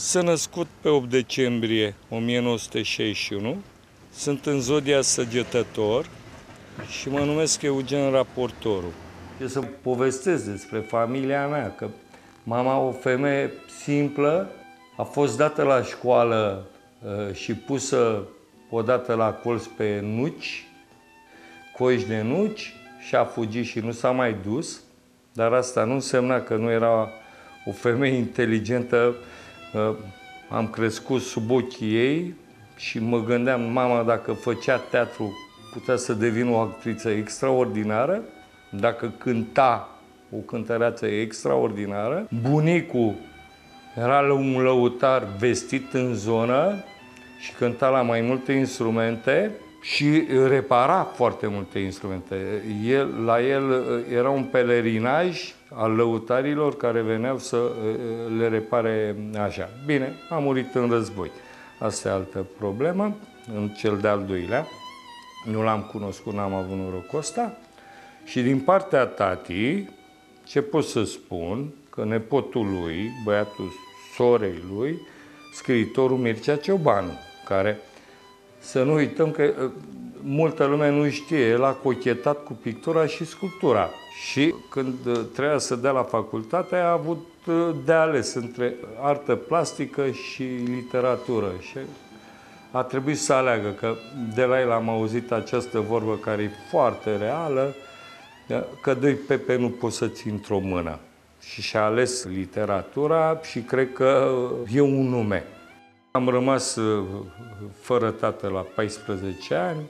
Sunt născut pe 8 decembrie 1961, sunt în zodia Săgetător și mă numesc Eugen Raportorul. Eu să povestesc despre familia mea, că mama, o femeie simplă, a fost dată la școală și pusă odată la colț pe nuci, coși de nuci, și a fugit și nu s-a mai dus, dar asta nu însemna că nu era o femeie inteligentă. Am crescut sub ochii ei și mă gândeam, mama, dacă făcea teatru, putea să devină o actriță extraordinară, dacă cânta, o cântăreață extraordinară. Bunicul era un lăutar vestit în zonă și cânta la mai multe instrumente și repara foarte multe instrumente. La el era un pelerinaj al lăutarilor care veneau să le repare așa. Bine, a murit în război. Asta e altă problemă, în cel de-al doilea. Nu l-am cunoscut, n-am avut norocul ăsta. Și din partea tatii, ce pot să spun? Că nepotul lui, băiatul sorei lui, scriitorul Mircea Ciobanu, care, să nu uităm că multă lume nu știe, el a cochetat cu pictura și sculptura. Și când trebuia să dea la facultate, a avut de ales între artă plastică și literatură. Și a trebuit să aleagă, că de la el am auzit această vorbă care e foarte reală, că doi pepe nu poți să ții într-o mână. Și și-a ales literatura și cred că e un nume. Am rămas fără tată la 14 ani.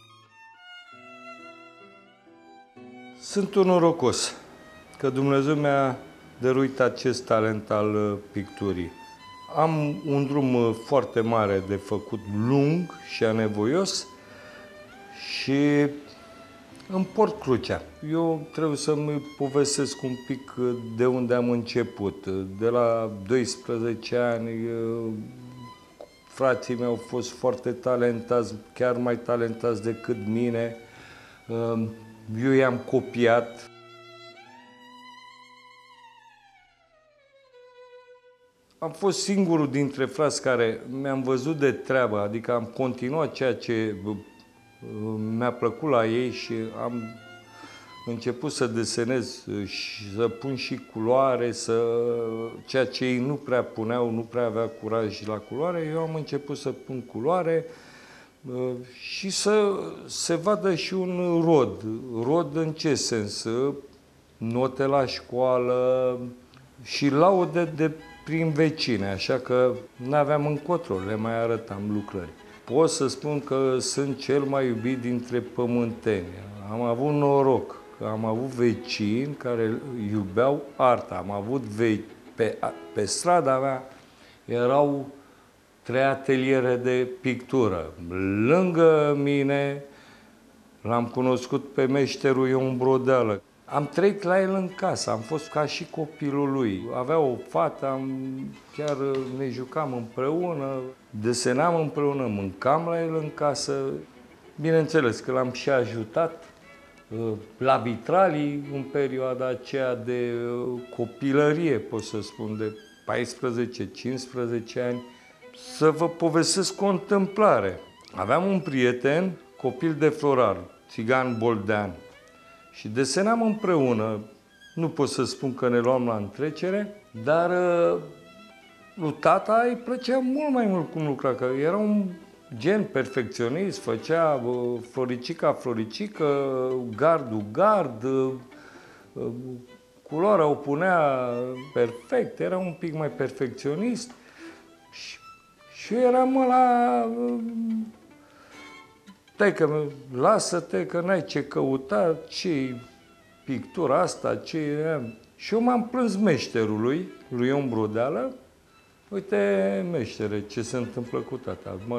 Sunt un norocos că Dumnezeu mi-a dăruit acest talent al picturii. Am un drum foarte mare de făcut, lung și anevoios, și îmi port crucea. Eu trebuie să-mi povestesc un pic de unde am început. De la 12 ani, frații mei au fost foarte talentați, chiar mai talentați decât mine. Eu i-am copiat. Am fost singurul dintre frați care mi-am văzut de treabă, adică am continuat ceea ce mi-a plăcut la ei și am început să desenez și să pun și culoare, ceea ce ei nu prea puneau, nu prea avea curaj la culoare, eu am început să pun culoare și să se vadă și un rod. Rod în ce sens? Note la școală și laude de prin vecine, așa că n-aveam încotro, le mai arătam lucrări. Pot să spun că sunt cel mai iubit dintre pământeni. Am avut noroc, că am avut vecini care iubeau arta. Am avut pe strada mea erau 3 ateliere de pictură. Lângă mine l-am cunoscut pe meșterul Ion Brodeală. Am trăit la el în casă, am fost ca și copilul lui. Avea o fată, chiar ne jucam împreună, desenam împreună, mâncam la el în casă. Bineînțeles că l-am și ajutat la vitralii în perioada aceea de copilărie, pot să spun, de 14-15 ani. Să vă povestesc o întâmplare. Aveam un prieten, copil de florar, Țigan Boldean, și desenam împreună. Nu pot să spun că ne luam la întrecere, dar lui tata îi plăcea mult mai mult cum lucra, că era un gen perfecționist, făcea floricică, gardul gard, culoarea o punea perfect, era un pic mai perfecționist. Și eu eram la... Taică, lasă-te că n-ai ce căuta, ce-i pictura asta, ce... Și eu m-am plâns meșterului, lui Ion Brodeală. Uite, meștere, ce se întâmplă cu tata? Mă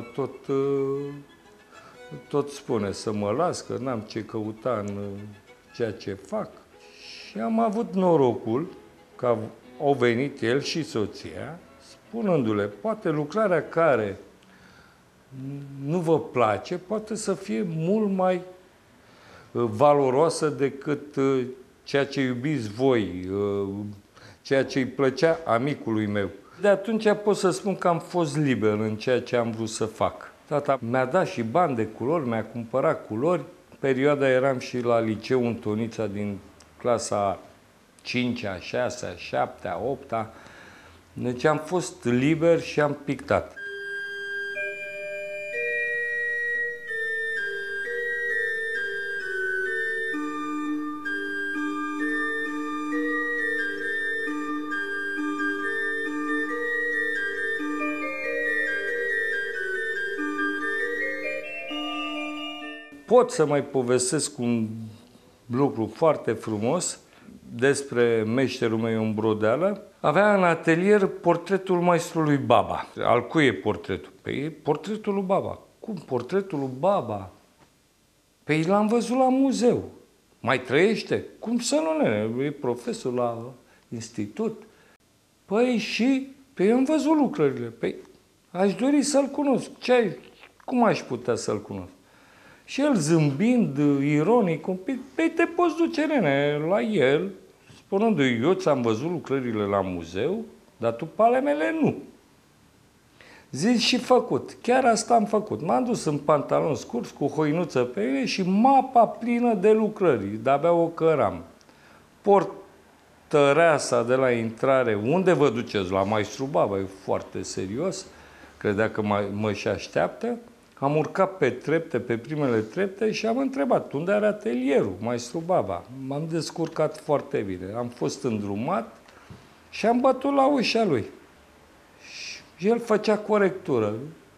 tot spune să mă las, că n-am ce căuta în ceea ce fac. Și am avut norocul că au venit el și soția, spunându-le, poate lucrarea care nu vă place, poate să fie mult mai valoroasă decât ceea ce iubiți voi, ceea ce îi plăcea amicului meu. De atunci pot să spun că am fost liber în ceea ce am vrut să fac. Tata mi-a dat și bani de culori, mi-a cumpărat culori. În perioada eram și la liceu în Tonița din clasa 5-a, 6-a, 7-a, 8-a. Deci am fost liber și am pictat. Pot să mai povestesc un lucru foarte frumos despre meșterul meu în brodeală. Avea în atelier portretul maestrului Baba. Al cui e portretul? Păi portretul lui Baba. Cum portretul lui Baba? Păi l-am văzut la muzeu. Mai trăiește? Cum să nu, nene? E profesor la institut. Păi și? Păi am văzut lucrările. Păi aș dori să-l cunosc. Cum aș putea să-l cunosc? Și el zâmbind, ironic, un pic, păi te poți duce, nene, la el, spunându-i, eu ți-am văzut lucrările la muzeu, dar tu pe ale mele nu. Zis și făcut. Chiar asta am făcut. M-am dus în pantalon scurs, cu hoinuță pe ele și mapa plină de lucrări. De-abia o căram. Portăreasa de la intrare, unde vă duceți? La maestru Baba, e foarte serios. Credea că mă și așteaptă. Am urcat pe trepte, pe primele trepte și am întrebat unde are atelierul, maestru Baba. M-am descurcat foarte bine. Am fost îndrumat și am bătut la ușa lui. Și el făcea corectură.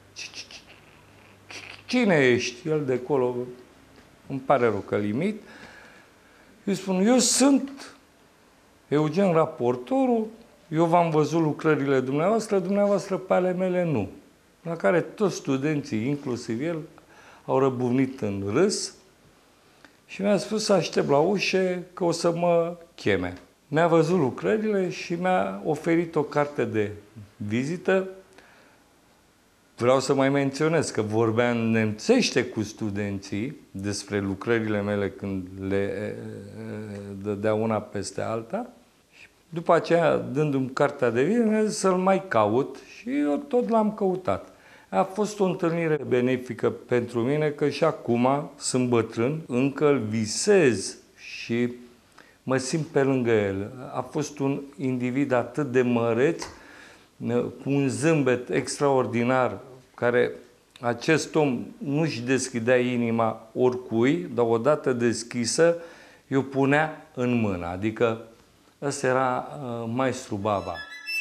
Cine ești? El de acolo, îmi pare rău că limit. Eu spun, eu sunt Eugen Raportorul, eu v-am văzut lucrările dumneavoastră pe ale mele nu. La care toți studenții, inclusiv el, au răbunit în râs și mi-a spus să aștept la ușă că o să mă cheme. Mi-a văzut lucrările și mi-a oferit o carte de vizită. Vreau să mai menționez că vorbeam nemțește cu studenții despre lucrările mele când le dădea una peste alta. După aceea, dându-mi cartea de vizită, mi-a zis să-l mai caut și eu tot l-am căutat. A fost o întâlnire benefică pentru mine, că și acum sunt bătrân, încă îl visez și mă simt pe lângă el. A fost un individ atât de măreț, cu un zâmbet extraordinar, care acest om nu-și deschidea inima oricui, dar odată deschisă, i-o punea în mână. Adică ăsta era maestru Baba.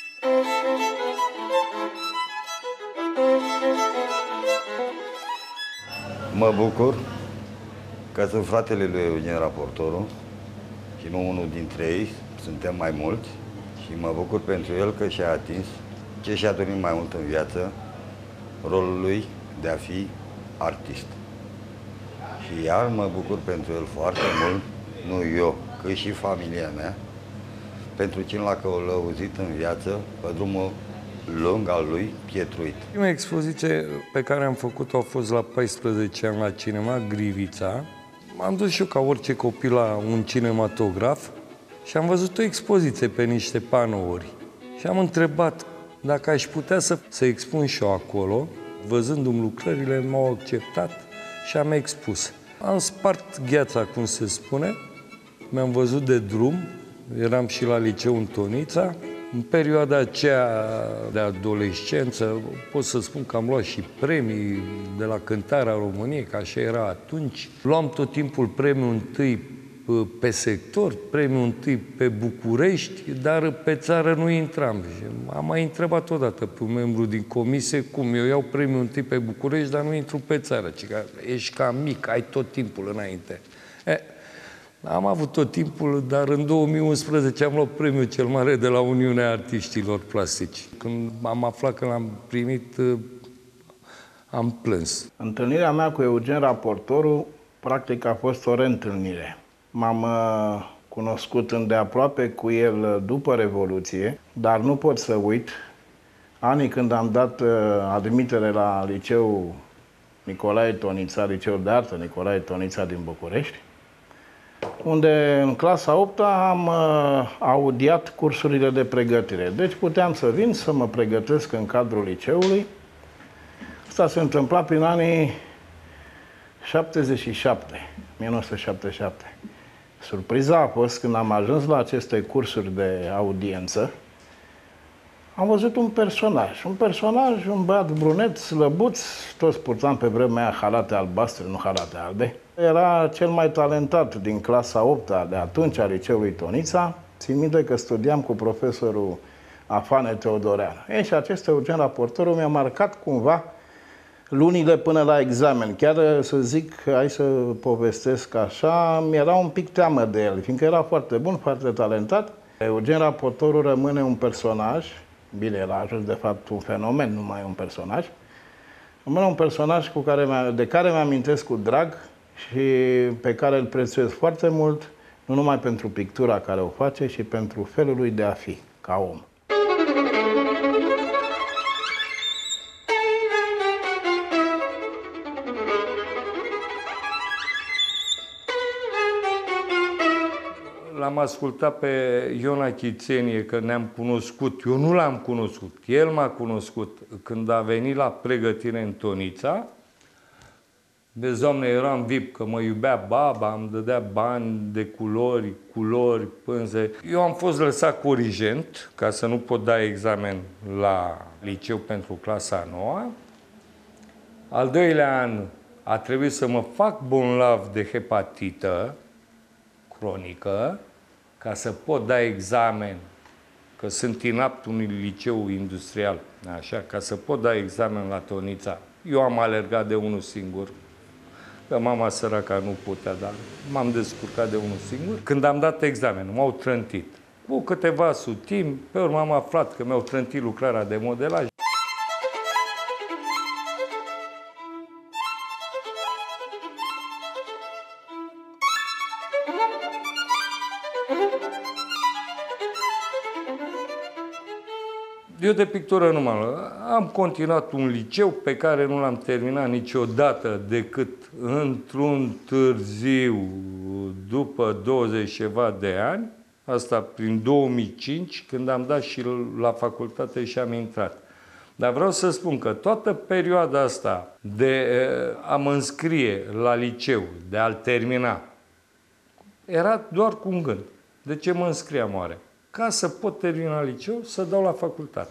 Mă bucur că sunt fratele lui Eugen Raportorul și nu unul dintre ei, suntem mai mulți și mă bucur pentru el că și-a atins ce și-a dorit mai mult în viață, rolul lui de a fi artist. Și iar mă bucur pentru el foarte mult, nu eu, cât și familia mea, pentru cine l-a călăuzit în viață pe drumul lung al lui pietruit. Prima expoziție pe care am făcut-o a fost la 14 ani la cinema, Grivița. M-am dus și eu ca orice copil la un cinematograf și am văzut o expoziție pe niște panouri. Și am întrebat dacă aș putea să expun și eu acolo. Văzându-mi lucrările, m-au acceptat și am expus. Am spart gheața, cum se spune, mi-am văzut de drum, eram și la liceu în Tonița. În perioada aceea de adolescență pot să spun că am luat și premii de la Cântarea României, că așa era atunci. Luam tot timpul premiul întâi pe sector, premiul întâi pe București, dar pe țară nu intram. Și am mai întrebat odată pe un membru din comisie cum eu iau premiul întâi pe București, dar nu intru pe țară, ci că ești cam mic, ai tot timpul înainte. Am avut tot timpul, dar în 2011 am luat premiul cel mare de la Uniunea Artiștilor Plastici. Când am aflat că l-am primit, am plâns. Întâlnirea mea cu Eugen Raportorul, practic, a fost o reîntâlnire. M-am cunoscut îndeaproape cu el după Revoluție, dar nu pot să uit anii când am dat admitere la liceu Nicolae Tonița, liceul de artă Nicolae Tonița din București. unde în clasa 8 am audiat cursurile de pregătire. Deci puteam să vin să mă pregătesc în cadrul liceului. Asta se întâmpla prin anii 1977. Surpriza a fost când am ajuns la aceste cursuri de audiență, am văzut un personaj, un băiat brunet, slăbuț, toți purtam pe vremea aia halate albastre, nu halate albe. Era cel mai talentat din clasa 8-a de atunci a liceului Tonița. Țin minte că studiam cu profesorul Afane Teodorean. Și acest Eugen Raportorul mi-a marcat cumva lunile până la examen. Chiar să zic, hai să povestesc așa, mi-era un pic teamă de el, fiindcă era foarte bun, foarte talentat. Eugen Raportorul rămâne un personaj, bine, el a ajuns de fapt un fenomen, nu mai un personaj. Rămâne un personaj de care mi-amintesc cu drag și pe care îl prețuiesc foarte mult, nu numai pentru pictura care o face, ci pentru felul lui de a fi, ca om. L-am ascultat pe Iona Chițenie, că ne-am cunoscut. Eu nu l-am cunoscut, el m-a cunoscut când a venit la pregătire în Tonița. Vezi, Doamne, eram VIP, că mă iubea baba, îmi dădea bani de culori, pânze. Eu am fost lăsat corigent, ca să nu pot da examen la liceu pentru clasa 9-a. Al doilea an a trebuit să mă fac bolnav de hepatită cronică, ca să pot da examen, că sunt inapt unui liceu industrial, așa, ca să pot da examen la Tonița. Eu am alergat de unul singur, că mama săraca nu putea, dar m-am descurcat de unul singur. Când am dat examen, m-au trântit. Cu câteva sutimi, pe urmă am aflat că mi-au trântit lucrarea de modelaj. Eu de pictură nu am continuat un liceu pe care nu l-am terminat niciodată decât într-un târziu, după 20 ceva de ani, asta prin 2005, când am dat și la facultate și am intrat. Dar vreau să spun că toată perioada asta de a mă înscrie la liceu, de a-l termina, era doar cu un gând. De ce mă înscriam oare? Ca să pot termina liceu, să dau la facultate.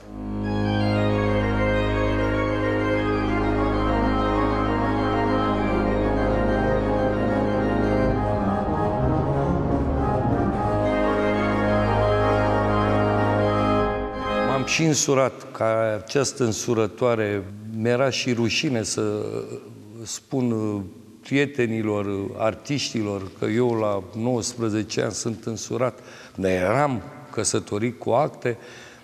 M-am și însurat, ca această însurătoare, mi-era și rușine să spun prietenilor, artiștilor, că eu la 19 ani sunt însurat, dar eram căsătorit cu acte,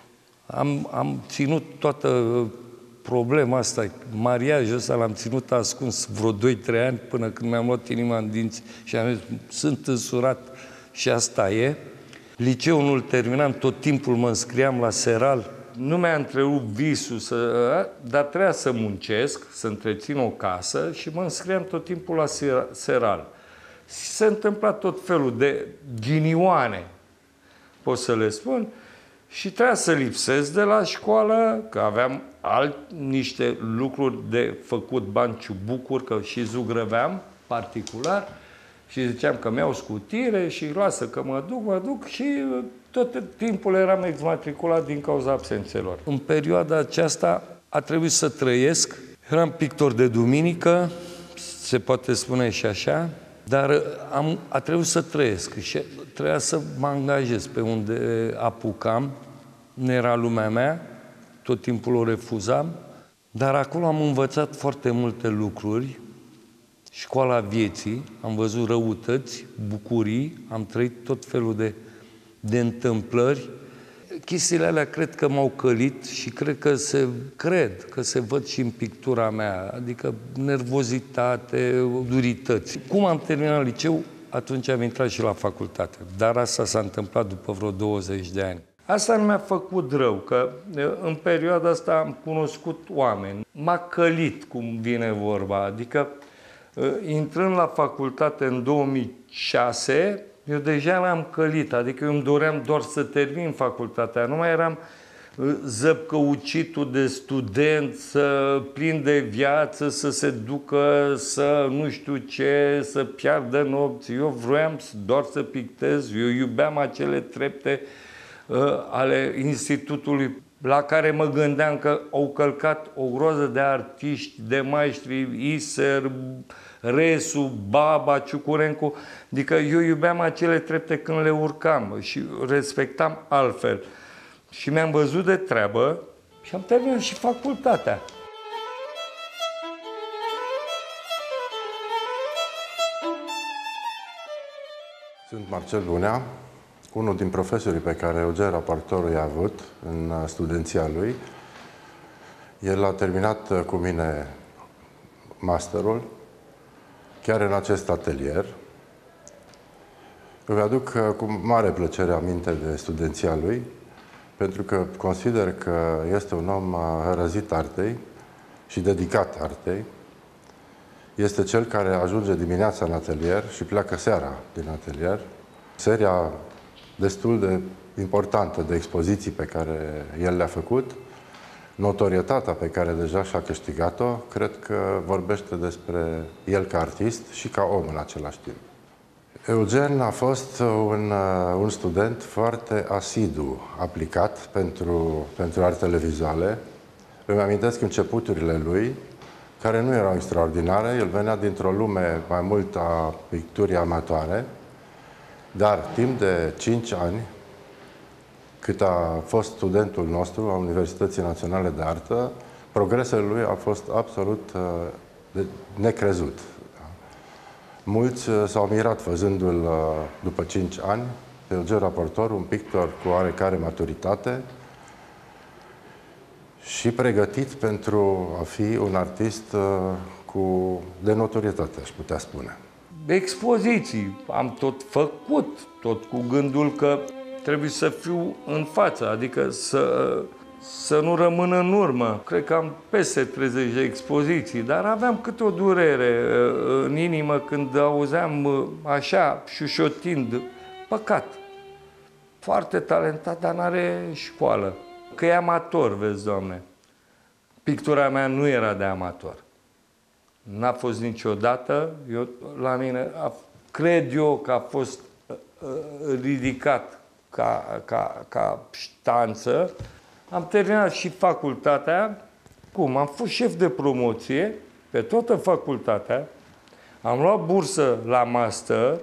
am ținut toată problema asta, mariajul ăsta l-am ținut ascuns vreo 2-3 ani până când mi-am luat inima în dinți și am zis, sunt însurat și asta e. Liceul nu-l terminam, tot timpul mă înscriam la seral. Nu mi-a întrerupt visul, dar trebuia să muncesc, să întrețin o casă și mă înscriam tot timpul la seral. Și se întâmpla tot felul de ghinioane, pot să le spun, și trebuia să lipsesc de la școală, că aveam niște lucruri de făcut, bani ciubucuri, că și zugrăveam particular, și ziceam că mi-au scutire și lasă că mă duc și tot timpul eram exmatriculat din cauza absențelor. În perioada aceasta a trebuit să trăiesc. Eram pictor de duminică, se poate spune și așa, dar a trebuit să trăiesc și trebuia să mă angajez pe unde apucam. Nu era lumea mea, tot timpul o refuzam, dar acolo am învățat foarte multe lucruri. Școala vieții, am văzut răutăți, bucurii, am trăit tot felul de întâmplări. Chestiile alea cred că m-au călit și cred că se văd și în pictura mea, adică nervozitate, durități. Cum am terminat liceu, atunci am intrat și la facultate, dar asta s-a întâmplat după vreo 20 de ani. Asta nu mi-a făcut rău, că în perioada asta am cunoscut oameni. M-a călit, cum vine vorba, adică Intrând la facultate în 2006, eu deja l-am călit, adică eu îmi doream doar să termin facultatea, nu mai eram zăpcăucitul de student, să plin de viață, să se ducă, să nu știu ce, să piardă nopți. Eu vroiam doar să pictez, eu iubeam acele trepte ale institutului la care mă gândeam că au călcat o groază de artiști, de maestri, Iser, Resu, Baba, Ciucurencu. Adică eu iubeam acele trepte când le urcam și respectam altfel. Și mi-am văzut de treabă și am terminat și facultatea. Sunt Marcel Bunea, unul din profesorii pe care Eugen Raportoru i-a avut în studenția lui. El a terminat cu mine masterul, chiar în acest atelier. Îmi aduc cu mare plăcere aminte de studenția lui, pentru că consider că este un om răzit artei și dedicat artei. Este cel care ajunge dimineața în atelier și pleacă seara din atelier. Seria destul de importantă de expoziții pe care el le-a făcut, notorietatea pe care deja și-a câștigat-o, cred că vorbește despre el ca artist și ca om în același timp. Eugen a fost un student foarte asidu, aplicat pentru artele vizuale. Îmi amintesc începuturile lui, care nu erau extraordinare. El venea dintr-o lume mai mult a picturii amatoare, dar timp de 5 ani, cât a fost studentul nostru a Universității Naționale de Artă, progresele lui au fost absolut de necrezut. Mulți s-au mirat văzându-l după 5 ani pe Eugen Raportoru, un pictor cu oarecare maturitate și pregătit pentru a fi un artist de notorietate, aș putea spune. Expoziții am tot făcut, tot cu gândul că trebuie să fiu în față, adică să nu rămân în urmă. Cred că am peste 30 de expoziții, dar aveam câte o durere în inimă când auzeam așa, șușotind, păcat. Foarte talentat, dar n-are școală. Că e amator, vezi, Doamne. Pictura mea nu era de amator. N-a fost niciodată. La mine, cred eu că a fost ridicat ca ștanță. Am terminat și facultatea. Cum? Am fost șef de promoție pe toată facultatea. Am luat bursă la master.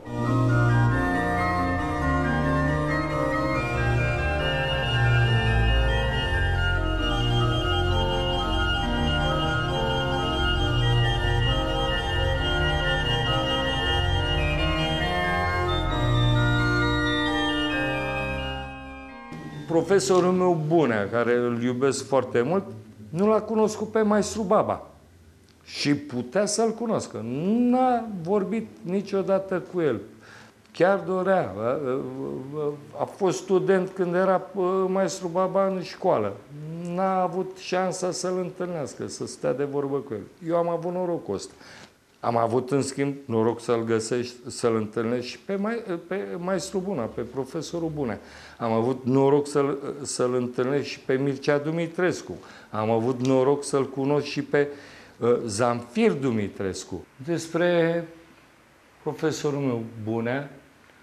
Profesorul meu Bunea, care îl iubesc foarte mult, nu l-a cunoscut pe maestru Baba. Și putea să-l cunoscă. N-a vorbit niciodată cu el. Chiar dorea. A fost student când era maestru Baba în școală. N-a avut șansa să-l întâlnească, să stea de vorbă cu el. Eu am avut norocul ăsta. Am avut, în schimb, noroc să-l găsești, să-l întâlnești și pe maestru Bunea, pe profesorul Bunea. Am avut noroc să-l întâlnești și pe Mircea Dumitrescu. Am avut noroc să-l cunosc și pe Zamfir Dumitrescu. Despre profesorul meu Bunea,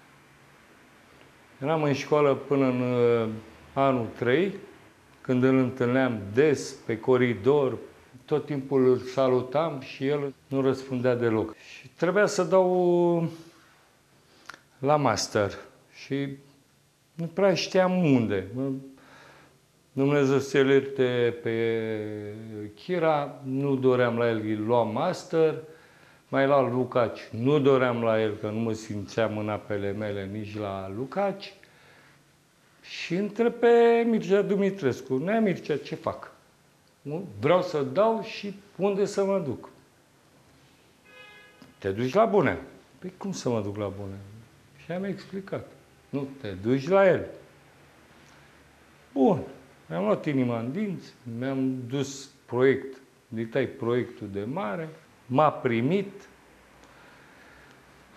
eram în școală până în anul 3, când îl întâlneam des pe coridor, tot timpul îl salutam și el nu răspundea deloc. Și trebuia să dau la master și nu prea știam unde. Dumnezeu să-l ierte pe Chira, nu doream la el, îl luam master, mai la Lucaci, nu doream la el, că nu mă simțeam în apele mele nici la Lucaci. Și întreb pe Mircea Dumitrescu, nea Mircea, ce fac? Vreau să dau și unde să mă duc? Te duci la Bunea. Păi cum să mă duc la Bunea? Și am explicat. Nu, te duci la el. Bun. Mi-am luat inima în dinți, mi-am dus proiectul de mare, m-a primit,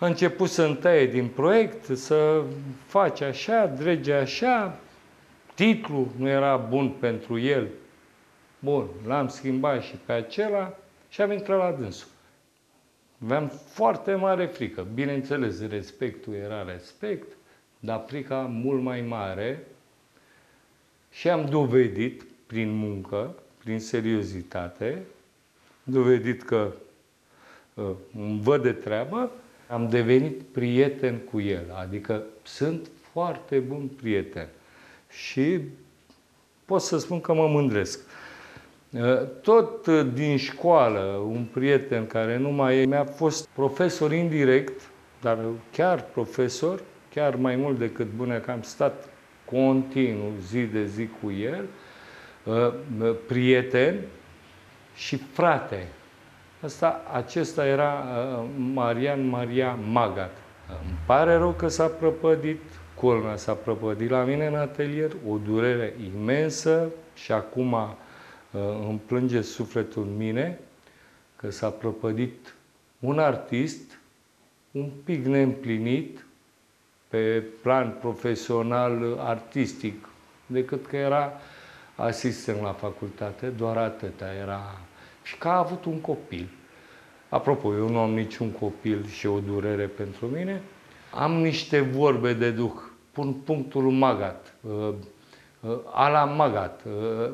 a început să-mi taie din proiect, să face așa, drege așa, titlul nu era bun pentru el. Bun, l-am schimbat și pe acela și am intrat la dânsul. Aveam foarte mare frică. Bineînțeles, respectul era respect, dar frica mult mai mare și am dovedit prin muncă, prin seriozitate, dovedit că îmi văd de treabă, am devenit prieten cu el, adică sunt foarte bun prieten și pot să spun că mă mândresc. Tot din școală, un prieten care nu mai e, mi-a fost profesor indirect, dar chiar profesor, chiar mai mult decât bune, că am stat continuu, zi de zi cu el, prieten și frate. Acesta era Marian Maria Magat. Îmi pare rău că s-a prăpădit, culmea s-a prăpădit la mine în atelier, o durere imensă și acum îmi plânge sufletul în mine că s-a prăpădit un artist un pic neîmplinit pe plan profesional artistic, decât că era asistent la facultate, doar atâta era. Și că a avut un copil. Apropo, eu nu am niciun copil și o durere pentru mine. Am niște vorbe de duh. Pun punctul Magat, ala Magat.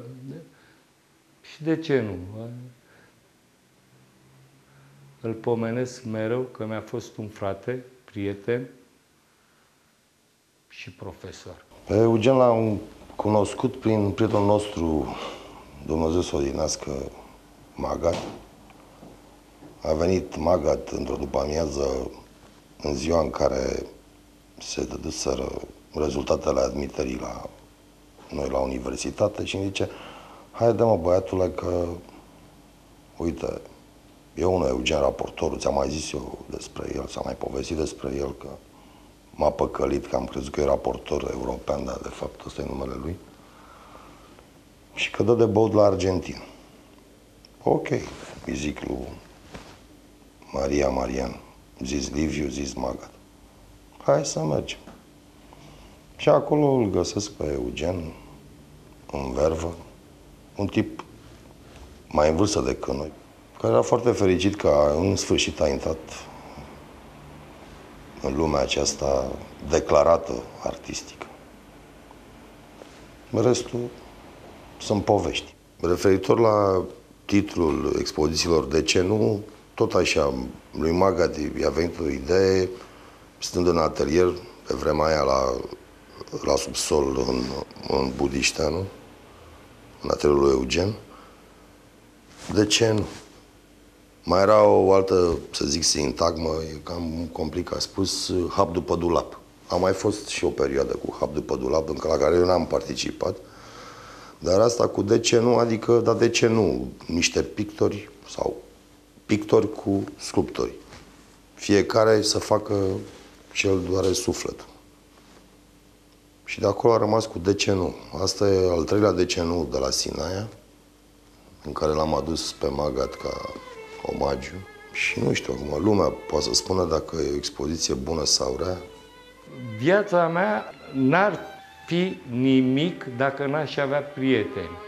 Și de ce nu? Îl pomenesc mereu că mi-a fost un frate, prieten și profesor. Pe Eugen l-am cunoscut prin prietenul nostru, Dumnezeu să o odinească, Magat. A venit Magat într-o după-amiază, în ziua în care se dăduseră rezultatele admiterii la noi la universitate și îmi zice: haide mă, băiatule, că uite, e unul Eugen Raportorul, ți-am mai zis eu despre el, ți-am mai povestit despre el, că m-a păcălit, că am crezut că e raportor european, dar de fapt ăsta e numele lui. Și că dă de băut la Argentina. Ok, îi zic lui Marian, zis Liviu, zis Magat. Hai să mergem. Și acolo îl găsesc pe Eugen, în vervă, un tip mai în vârstă decât noi, care era foarte fericit că în sfârșit a intrat în lumea aceasta declarată artistică. Restul sunt povești. Referitor la titlul expozițiilor, de ce nu, tot așa, lui Magat i-a venit o idee, stând în atelier, pe vremea aia la subsol, în Budișteanu, în atelierul lui Eugen. De ce nu? Mai era o altă, să zic, sintagmă, e cam complicat, a spus hap după dulap. A mai fost și o perioadă cu hap după dulap, încă la care eu n-am participat. Dar asta cu de ce nu, adică, dar de ce nu niște pictori sau pictori cu sculptori. Fiecare să facă ce îl doare sufletul. Și de acolo a rămas cu de ce nu. Asta e al treilea de ce nu de la Sinaia, în care l-am adus pe Magat ca omagiu. Și nu știu, acum lumea poate să spună dacă e o expoziție bună sau rea. Viața mea n-ar fi nimic dacă n-aș avea prieteni.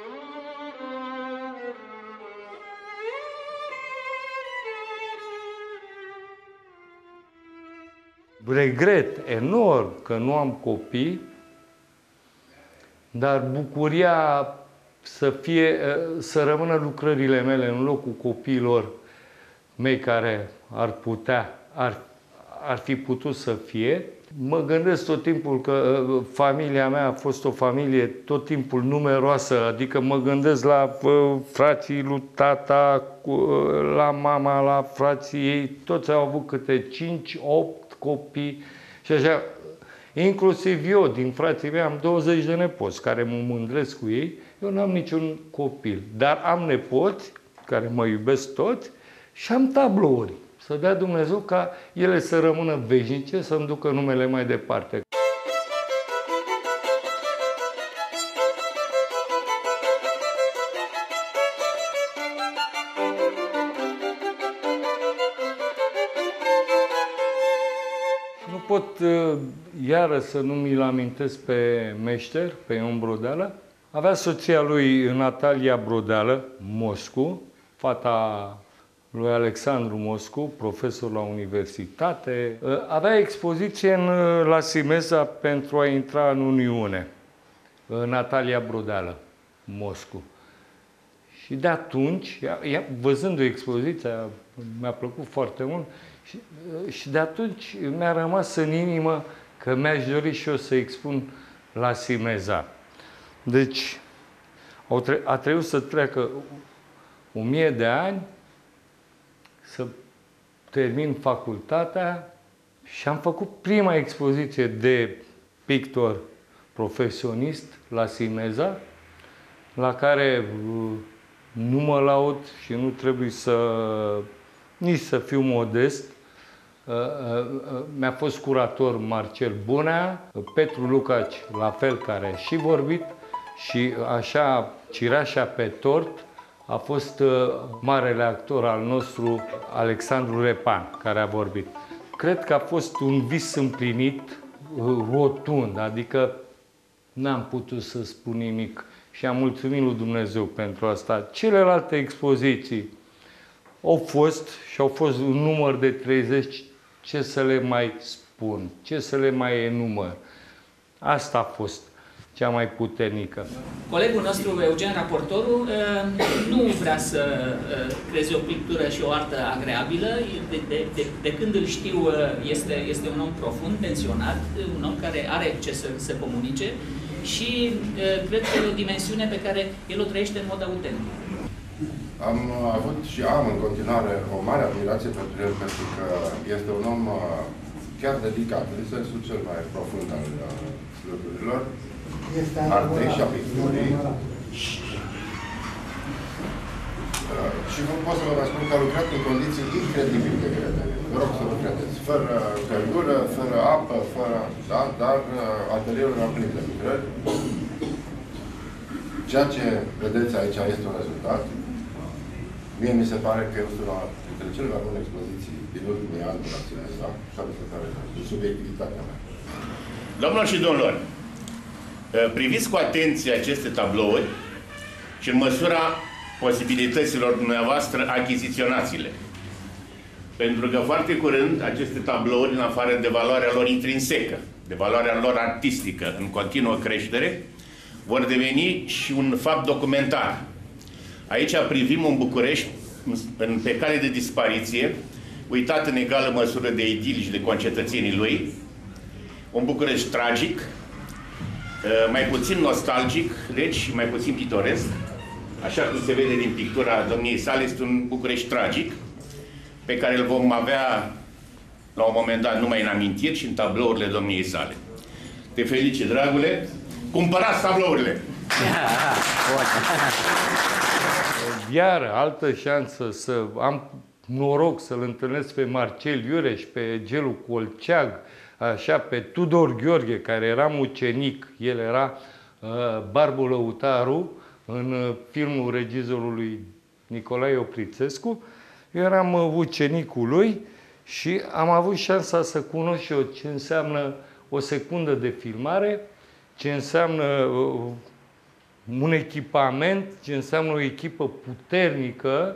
Regret enorm că nu am copii, dar bucuria să rămână lucrările mele în locul copiilor mei care ar fi putut să fie. Mă gândesc tot timpul că familia mea a fost o familie tot timpul numeroasă, adică mă gândesc la frații lui tata, la mama, la frații ei, toți au avut câte 5-8 copii și așa. Inclusiv eu, din frații mei, am 20 de nepoți care mă mândresc cu ei. Eu n-am niciun copil, dar am nepoți care mă iubesc toți și am tablouri. Să dea Dumnezeu ca ele să rămână veșnice, să-mi ducă numele mai departe. pot iară să nu mi-l amintesc pe meșter, pe Ion Brodeală. Avea soția lui Natalia Brodeală, Moscu, fata lui Alexandru Moscu, profesor la universitate. Avea expoziție la Simeza pentru a intra în Uniune. Natalia Brodeală, Moscu. Și de atunci, văzând o expoziție, mi-a plăcut foarte mult și de atunci mi-a rămas în inimă că mi-aș dori și eu să expun la Simeza. Deci, a trebuit să treacă 1000 de ani să termin facultatea și am făcut prima expoziție de pictor profesionist la Simeza, la care nu mă laud și nu trebuie nici să fiu modest. Mi-a fost curator Marcel Bunea, Petru Lucaci, la fel, care a și vorbit, și așa, cireașa pe tort a fost marele actor al nostru, Alexandru Repan, care a vorbit. Cred că a fost un vis împlinit rotund, adică n-am putut să spun nimic și am mulțumit lui Dumnezeu pentru asta. Celelalte expoziții au fost un număr de 30, ce să le mai spun, ce să le mai enumăr. Asta a fost cea mai puternică. Colegul nostru, Eugen Raportorul, nu vrea să creeze o pictură și o artă agreabilă. De când îl știu, este un om profund, tensionat, un om care are ce să comunice și cred că e o dimensiune pe care el o trăiește în mod autentic. Am avut și am în continuare o mare admirație pentru el, pentru că este un om chiar dedicat, în sensul cel mai profund al lucrurilor, artei și a picturii. Și vă pot să vă spun că a lucrat în condiții incredibil de grele. Vă rog să vă credeți. Fără căldură, fără apă, dar atelierul era plin de lucrări. Ceea ce vedeți aici este un rezultat. Mie mi se pare că este una dintre cele mai bune expoziții din ultimii ani de la Simeza, așa mi se pare, de subiectivitatea mea. Doamnelor și domnilor, priviți cu atenție aceste tablouri și în măsura posibilităților dumneavoastră achiziționați-le. Pentru că foarte curând aceste tablouri, în afară de valoarea lor intrinsecă, de valoarea lor artistică în continuă creștere, vor deveni și un fapt documentar. Aici privim un București pe cale de dispariție, uitat în egală măsură de idili și de concetățenii lui, un București tragic, mai puțin nostalgic, deci și mai puțin pitoresc, așa cum se vede din pictura domniei sale, este un București tragic, pe care îl vom avea la un moment dat numai în amintiri și în tablourile domniei sale. Te felicit, dragule! Cumpărați tablourile! Iar altă șansă să am noroc să-l întâlnesc pe Marcel Iureș, pe Gelu Colceag, așa, pe Tudor Gheorghe, care era mucenic, el era Barbu Lăutaru în filmul regizorului Nicolae Oprițescu. Eu eram ucenicul lui și am avut șansa să cunosc și eu ce înseamnă o secundă de filmare, ce înseamnă un echipament, ce înseamnă o echipă puternică.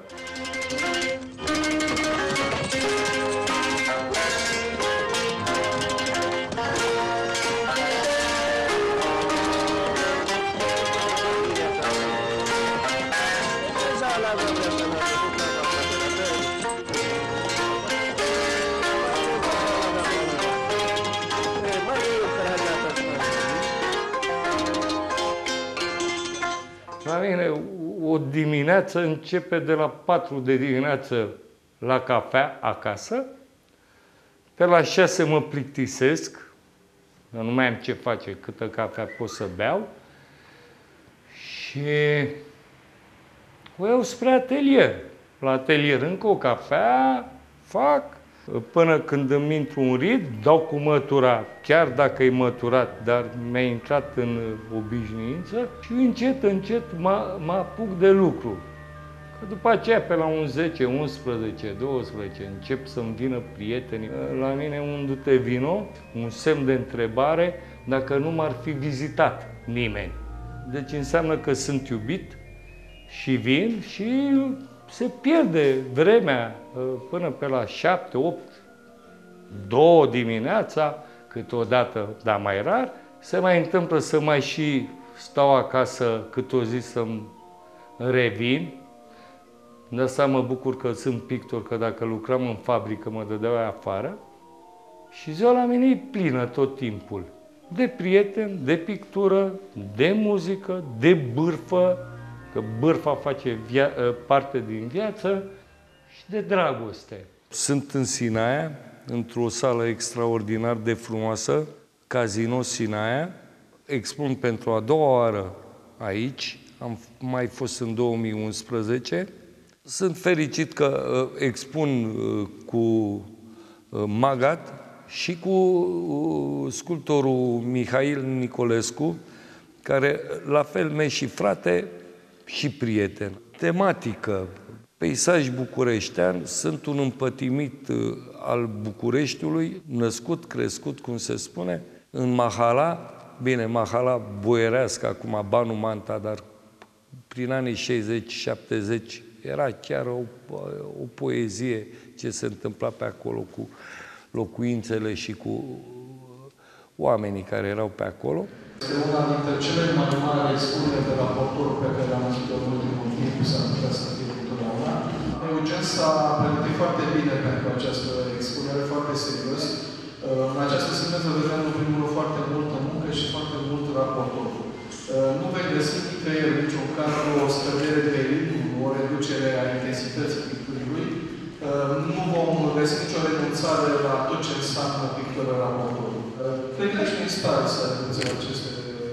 La mine, o dimineață începe de la 4 de dimineață la cafea acasă, pe la 6 mă plictisesc, nu mai am ce face, câtă cafea pot să beau, și o iau spre atelier. La atelier încă o cafea, fac, până când îmi intru un ritm, dau cu mătura, chiar dacă e măturat, dar mi-a intrat în obișnuință și încet, încet mă apuc de lucru. După aceea, pe la un 10, 11, 12, încep să-mi vină prietenii. La mine un du-te vino, un semn de întrebare, dacă nu m-ar fi vizitat nimeni. Deci înseamnă că sunt iubit și vin și se pierde vremea până pe la 7, 8, 2 dimineața, câteodată, dar mai rar, se mai întâmplă să mai și stau acasă câte o zi să-mi revin. De asta mă bucur că sunt pictor, că dacă lucram în fabrică mă dădeau afară. Și ziua la mine e plină tot timpul. De prieteni, de pictură, de muzică, de bârfă, că bârfa face parte din viață, și de dragoste. Sunt în Sinaia, într-o sală extraordinar de frumoasă, Casino Sinaia. Expun pentru a doua oară aici, am mai fost în 2011. Sunt fericit că expun cu Magat și cu sculptorul Mihail Nicolescu, care la fel mi-e și frate și prieten. Tematică, peisaj bucureștean, sunt un împătimit al Bucureștiului, născut, crescut, cum se spune, în Mahala, bine, Mahala boierească, acum Banu Manta, dar prin anii 60-70 era chiar o poezie ce se întâmpla pe acolo cu locuințele și cu oamenii care erau pe acolo. Este una dintre cele mai mari expuneri de raportori pe care am văzut în ultimul timp, s-ar putea să fie întotdeauna. Eugen s-a pregătit foarte bine pentru această expunere, foarte serios. În această săptămână vedem în primul rând foarte multă muncă și foarte mult raportor. Nu vei găsi nicăieri, niciun caz, o scădere de ritm, o reducere a intensității picturii. Nu vom găsi nicio renunțare la tot ce înseamnă pictură raportorul. Cred că ești în stare să renunțe aceste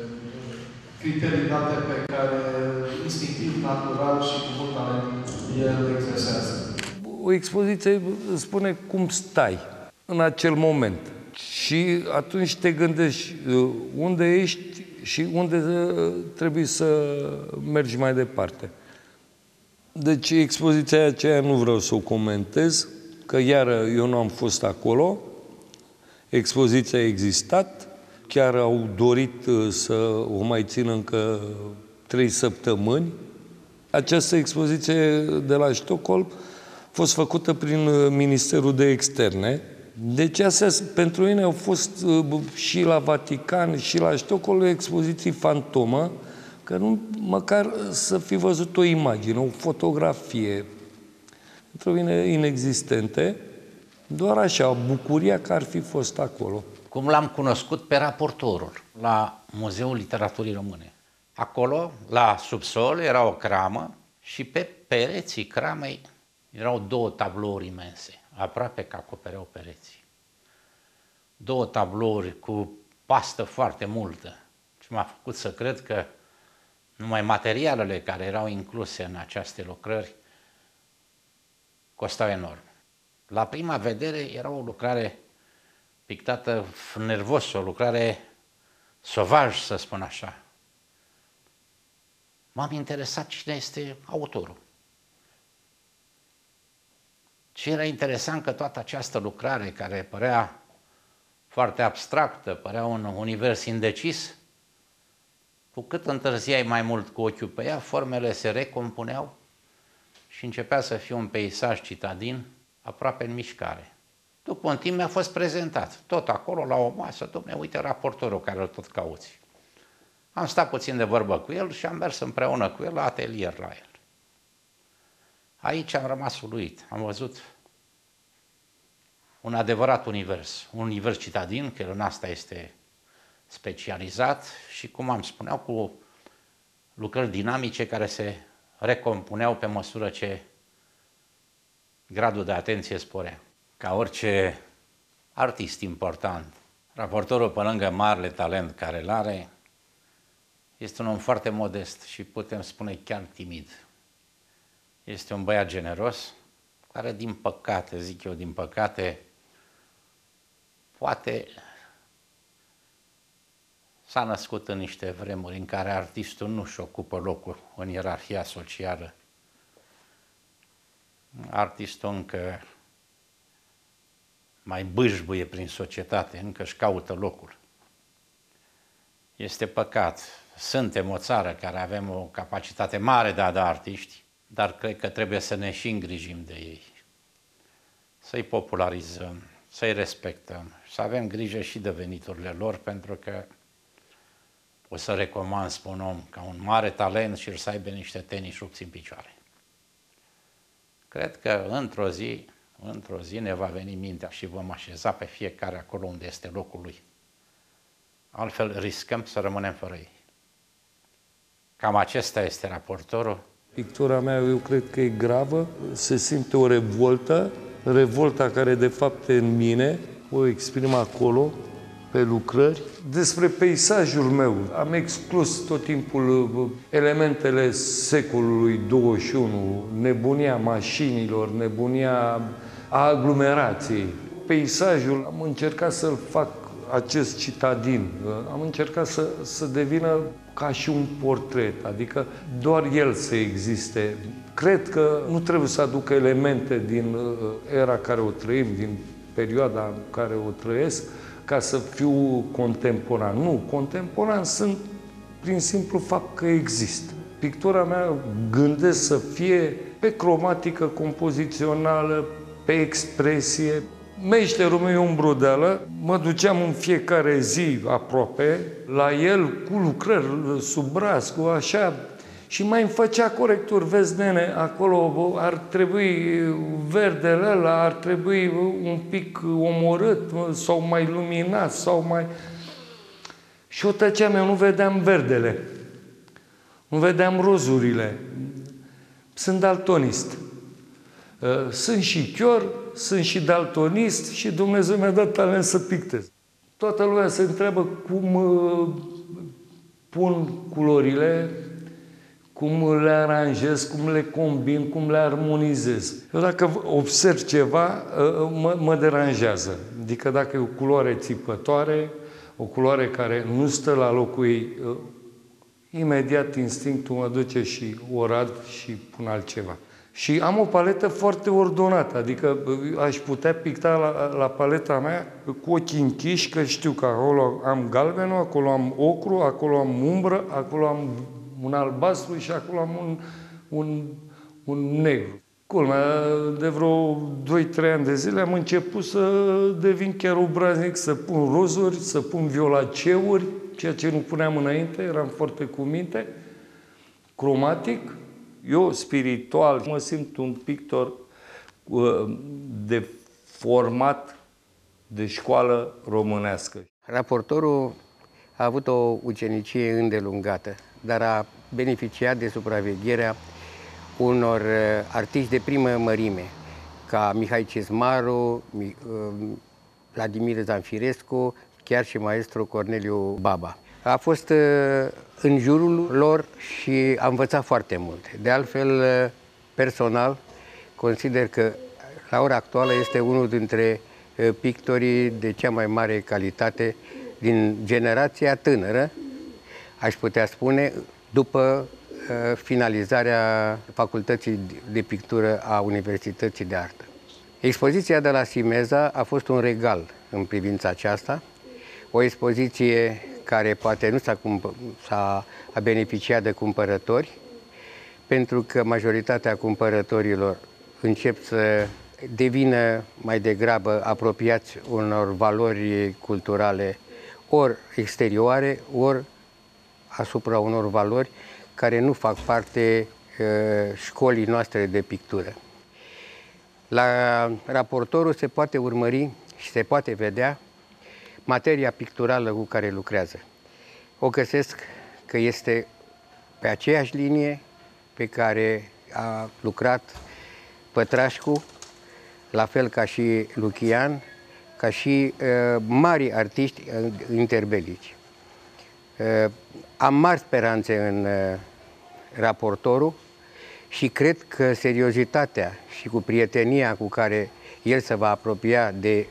criterii date pe care instinctiv, natural și cu mult talent el exersează. O expoziție îți spune cum stai în acel moment. Și atunci te gândești unde ești și unde trebuie să mergi mai departe. Deci expoziția aceea nu vreau să o comentez, că iară eu nu am fost acolo. Expoziția a existat, chiar au dorit să o mai țină încă 3 săptămâni. Această expoziție de la Stockholm a fost făcută prin Ministerul de Externe. Deci astea pentru mine au fost și la Vatican și la Stockholm expoziții fantomă, că nu măcar să fi văzut o imagine, o fotografie, pentru mine inexistente, doar așa, bucuria că ar fi fost acolo. Cum l-am cunoscut pe raportorul la Muzeul Literaturii Române. Acolo, la subsol, era o cramă și pe pereții cramei erau 2 tablouri imense, aproape că acopereau pereții. 2 tablouri cu pastă foarte multă. Și m-a făcut să cred că numai materialele care erau incluse în aceste lucrări costau enorm. La prima vedere era o lucrare pictată nervos, o lucrare sovaj, să spun așa. M-am interesat cine este autorul. Și era interesant că toată această lucrare, care părea foarte abstractă, părea un univers indecis, cu cât întârziai mai mult cu ochiul pe ea, formele se recompuneau și începea să fie un peisaj citadin aproape în mișcare. După un timp mi-a fost prezentat, tot acolo, la o masă, dom'le, uite raportorul care îl tot cauți. Am stat puțin de vorbă cu el și am mers împreună cu el la atelier la el. Aici am rămas uluit, am văzut un adevărat univers, un univers citadin, că el în asta este specializat și, cum am spuneau, cu lucrări dinamice care se recompuneau pe măsură ce gradul de atenție sporea. Ca orice artist important, raportorul, pe lângă marele talent care îl are, este un om foarte modest și putem spune chiar timid. Este un băiat generos, care, din păcate, zic eu, din păcate, poate s-a născut în niște vremuri în care artistul nu-și ocupă locul în ierarhia socială artistul încă mai bâșbâie prin societate, încă își caută locul. Este păcat. Suntem o țară care avem o capacitate mare de a da artiști, dar cred că trebuie să ne și îngrijim de ei. Să-i popularizăm, să-i respectăm, să avem grijă și de veniturile lor, pentru că o să recomand, spun om, ca un mare talent și să aibă niște tenis rupți în picioare. Cred că într-o zi ne va veni mintea și vom așeza pe fiecare acolo unde este locul lui. Altfel riscăm să rămânem fără ei. Cam acesta este raportorul. Pictura mea, eu cred că e gravă, se simte o revolta care de fapt e în mine, o exprim acolo, pe lucrări. Despre peisajul meu, am exclus tot timpul elementele secolului 21, nebunia mașinilor, nebunia aglomerației. Peisajul, am încercat să-l fac acest citadin, am încercat să devină ca și un portret, adică doar el să existe. Cred că nu trebuie să aduc elemente din era care o trăim, din perioada în care o trăiesc, ca să fiu contemporan. Nu, contemporan sunt prin simplu fapt că există. Pictura mea gândesc să fie pe cromatică compozițională, pe expresie. Meșterul meu e un brodeală, mă duceam în fiecare zi aproape la el cu lucrări sub braț, cu așa, și mai îmi făcea corecturi. Vezi, nene, acolo ar trebui verdele ăla, ar trebui un pic omorât sau mai luminat sau mai... Și eu tăceam, eu nu vedeam verdele, nu vedeam rozurile. Sunt daltonist. Sunt și chior, sunt și daltonist și Dumnezeu mi-a dat talent să pictez. Toată lumea se întreabă cum pun culorile, cum le aranjez, cum le combin, cum le armonizez. Eu dacă observ ceva, mă deranjează. Adică dacă e o culoare țipătoare, o culoare care nu stă la locul ei, imediat instinctul mă duce și o rad și pun altceva. Și am o paletă foarte ordonată, adică aș putea picta la paleta mea cu ochii închiși, că știu că acolo am galbenul, acolo am ocru, acolo am umbră, acolo am un albastru și acolo am un negru. Culmea, de vreo 2-3 ani de zile am început să devin chiar obraznic, să pun rozuri, să pun violaceuri, ceea ce nu puneam înainte, eram foarte cu minte, cromatic. Eu, spiritual, mă simt un pictor de format de școală românească. Raportorul a avut o ucenicie îndelungată, dar a beneficiat de supravegherea unor artiști de primă mărime, ca Mihai Cizmaru, Vladimir Zanfirescu, chiar și maestru Corneliu Baba. A fost în jurul lor și a învățat foarte mult. De altfel, personal, consider că la ora actuală este unul dintre pictorii de cea mai mare calitate din generația tânără, aș putea spune, după finalizarea Facultății de Pictură a Universității de Artă. Expoziția de la Simeza a fost un regal în privința aceasta, o expoziție care poate nu a beneficiat de cumpărători, pentru că majoritatea cumpărătorilor încep să devină mai degrabă apropiați unor valori culturale ori exterioare, ori asupra unor valori care nu fac parte școlii noastre de pictură. La raportorul se poate urmări și se poate vedea materia picturală cu care lucrează. O găsesc că este pe aceeași linie pe care a lucrat Pătrașcu, la fel ca și Lucian, ca și mari artiști interbelici. Am mari speranțe în raportorul și cred că seriozitatea și cu prietenia cu care el se va apropia de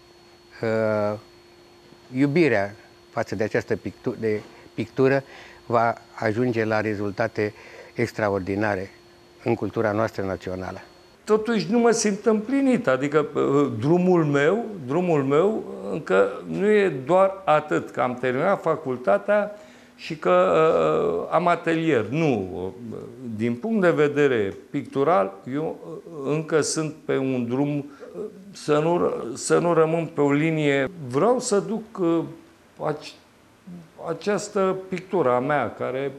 iubirea față de această pictură va ajunge la rezultate extraordinare în cultura noastră națională. totuși nu mă simt împlinit. Adică drumul meu încă nu e doar atât, că am terminat facultatea și că am atelier. Nu. Din punct de vedere pictural, eu încă sunt pe un drum să nu rămân pe o linie. Vreau să duc această pictură a mea, care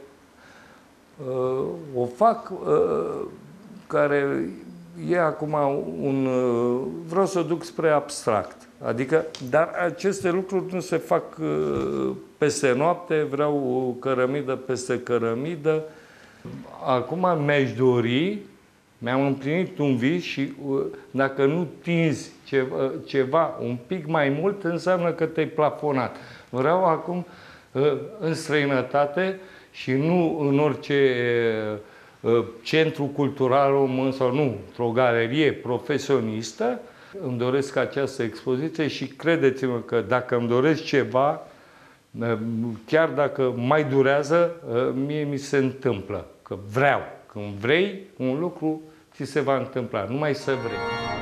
o fac, care e acum vreau să o duc spre abstract. Adică, dar aceste lucruri nu se fac peste noapte, vreau cărămidă peste cărămidă. Acum mi-am împlinit un vis și dacă nu tinzi ceva un pic mai mult, înseamnă că te-ai plafonat. Vreau acum în străinătate și nu în orice centru cultural român sau nu, într-o galerie profesionistă. Îmi doresc această expoziție și credeți-mă că dacă îmi doresc ceva, chiar dacă mai durează, mie mi se întâmplă. Că vreau. Când vrei un lucru, ți se va întâmpla. Numai să vrei.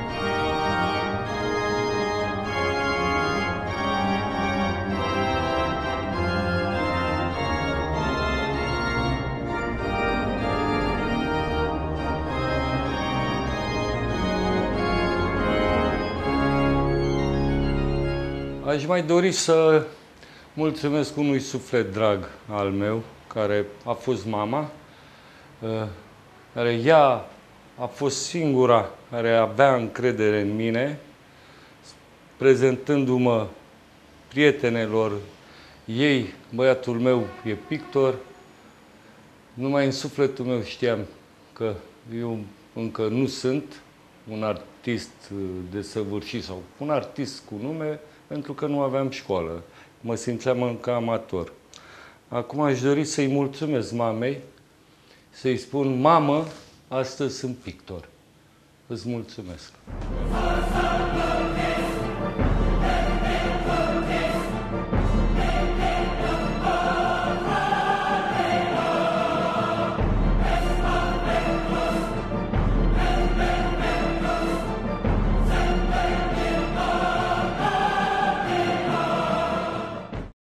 Aș mai dori să mulțumesc unui suflet drag al meu, care a fost mama, care ea a fost singura care avea încredere în mine, prezentându-mă prietenelor ei. Băiatul meu e pictor, numai în sufletul meu știam că eu încă nu sunt un artist desăvârșit sau un artist cu nume, pentru că nu aveam școală. Mă simțeam încă amator. Acum aș dori să-i mulțumesc mamei, să-i spun: mamă, astăzi sunt pictor. Îți mulțumesc!